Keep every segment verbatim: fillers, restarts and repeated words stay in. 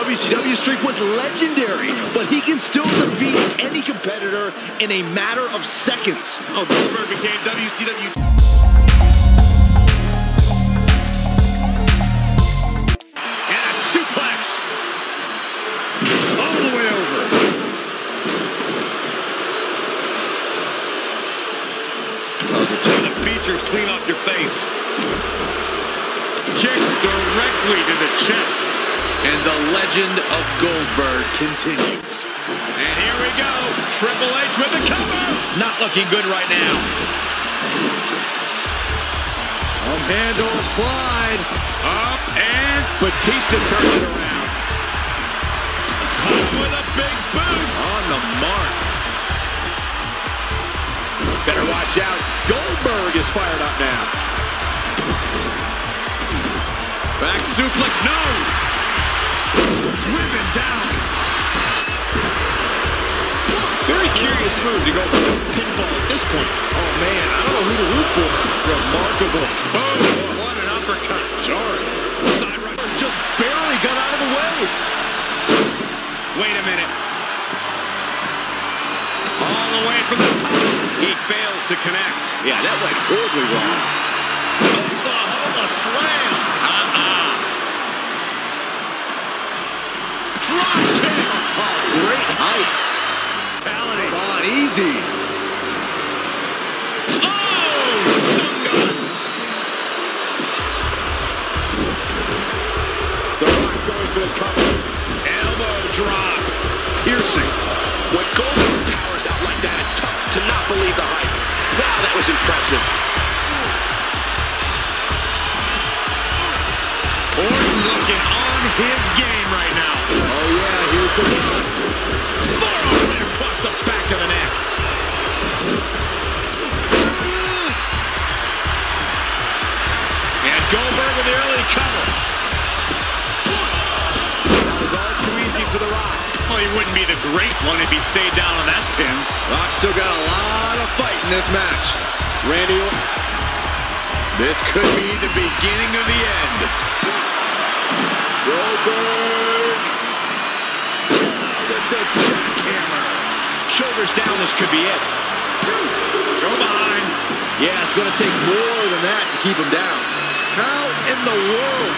W C W streak was legendary, but he can still defeat any competitor in a matter of seconds. Oh, Goldberg became W C W. And a suplex. All the way over. Those are two of the features clean off your face. Kicks directly to the chest. And the legend of Goldberg continues. And here we go. Triple H with the cover. Not looking good right now. Um, handle applied. Up and Batista turns it around. Caught with a big boot. On the mark. Better watch out. Goldberg is fired up now. Back suplex, no! Driven down. Very curious move to go for the pinfall at this point. Oh man, I don't know who to root for. Remarkable. Oh, what an uppercut. Jarring. Side right just barely got out of the way. Wait a minute. All the way from the top. He fails to connect. Yeah, that went horribly wrong. Oklahoma slam. Uh-uh. Drop kick. Oh, great height. Talent. Come on, easy. Oh, stun gun. The Rock going for the cover. Elbow drop. Piercing. When Goldberg powers out like that, it's tough to not believe the hype. Wow, that was impressive. Orton looking on his game right now. Oh yeah, here's the one. Forearm there across the back of the neck. And Goldberg with the early cover. That was all too easy for the Rock. Well, he wouldn't be the great one if he stayed down on that pin. Rock still got a lot of fight in this match. Randy Orton. This could be the beginning of the end. Goldberg. With the jackhammer. Shoulders down, this could be it. Go behind. Yeah, it's going to take more than that to keep him down. How in the world?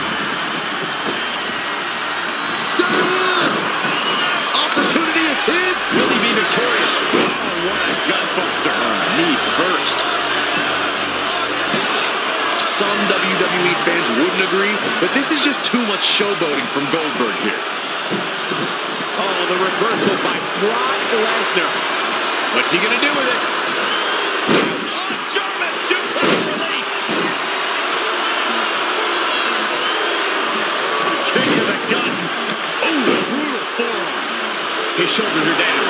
There it is! Opportunity is his. Will he be victorious? Oh, what a gutbuster. Uh, knee first. Some W W E fans wouldn't agree, but this is just too much showboating from Goldberg here. Oh, the reversal by Brock Lesnar. What's he going to do with it? Oh, German suplex release. Kick to the gut. Oh, brutal forearm. His shoulders are down.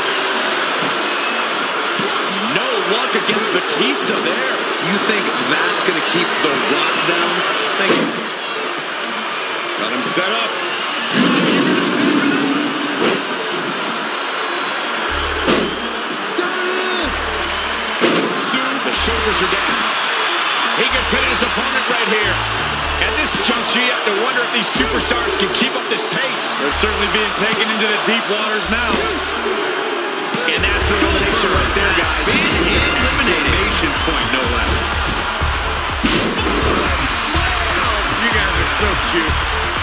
No luck against Batista there. You think that's going to keep the Rock down? Thank you. Got him set up. The shoulders are down. He can pin his opponent right here. At this juncture, you have to wonder if these superstars can keep up this pace. They're certainly being taken into the deep waters now. And that's elimination right there, guys. Elimination point, no less. You guys are so cute.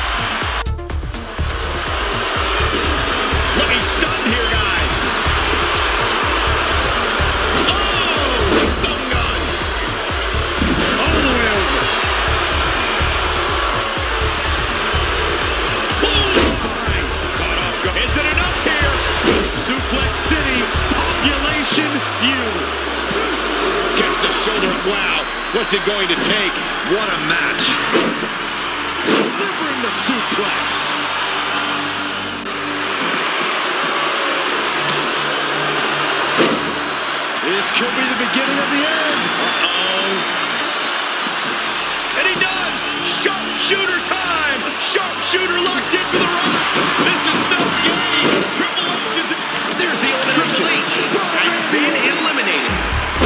Looking stunned here, guys. Oh, stun gun. All the way over. Caught off guard. Is it enough here? Suplex City, population feud. Gets the shoulder up. Wow, what's it going to take? What a match. Delivering the suplex. This could be the beginning of the end. Uh-oh. And he does! Sharpshooter time! Sharpshooter locked in for the Rock! This is no game! Triple H is... There's the elimination. Triple H has been eliminated.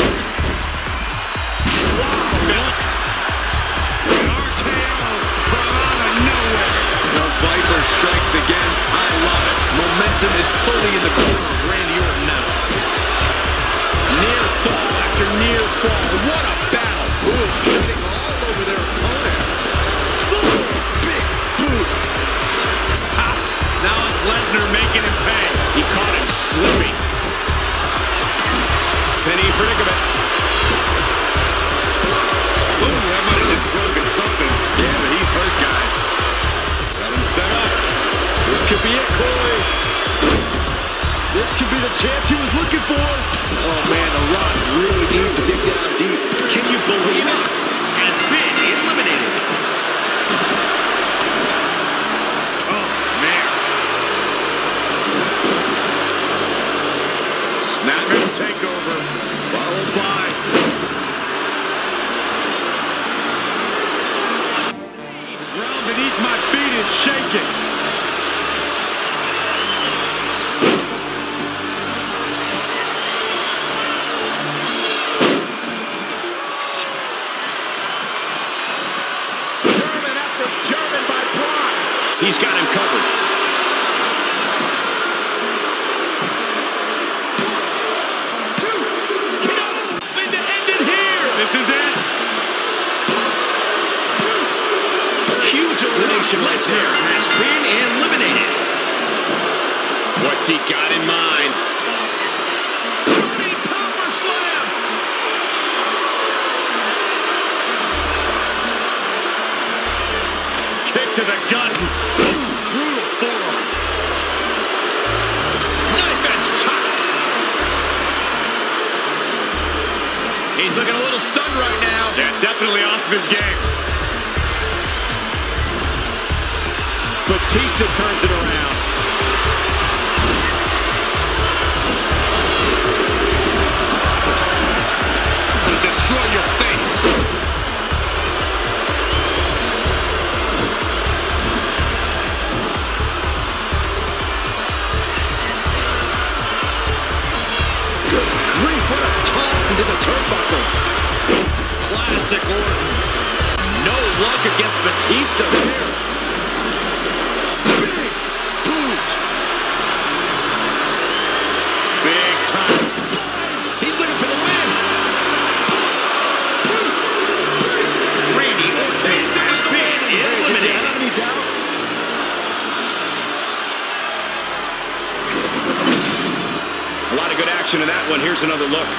Wow, Bill. An R K O from out of nowhere. The Viper strikes again. I Robinson is fully in the corner of Randy Orton now. Near fall after near fall. What a battle. Ooh, shooting all over their opponent. Ooh, big boot. Ha. Now it's Lesnar making him pay. He caught him slipping. Penny predicament. Ooh, that might have just broken something. Yeah, but he's hurt, guys. Got him set up. This could be it, Corey. This could be the chance he was looking for. Oh, man, The Rock really needs to dig down deep. Can you believe it? Has been eliminated. Oh, man. Snapman takeover, followed by. Ground beneath my feet is shaking. German after German by Brock. He's got him covered. This is it. Huge elimination right there. Has been eliminated. What's he got in mind? Big power slam. Kick to the gut. Brutal forearm. Knife edge chop. He's looking a little stunned right now. Yeah, definitely off of his game. Batista turns it around. He'll destroy your face. Good grief, what a toss into the turnbuckle. Classic Orton. No luck against Batista there. Big boot. Big time spine. He's looking for the win. Randy Orton has been eliminated. Did you have any doubt? A lot of good action in that one. Here's another look.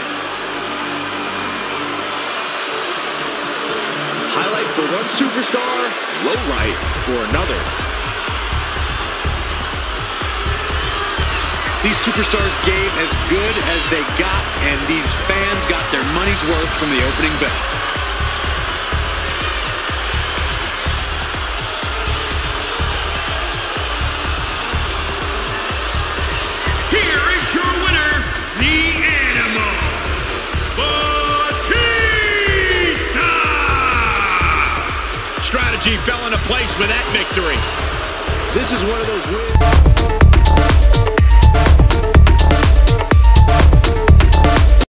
Highlight for one superstar, low light for another. These superstars gave as good as they got, and these fans got their money's worth from the opening bell. Here is your winner, the Animal, Batista! Strategy fell into place with that victory. This is one of those wins.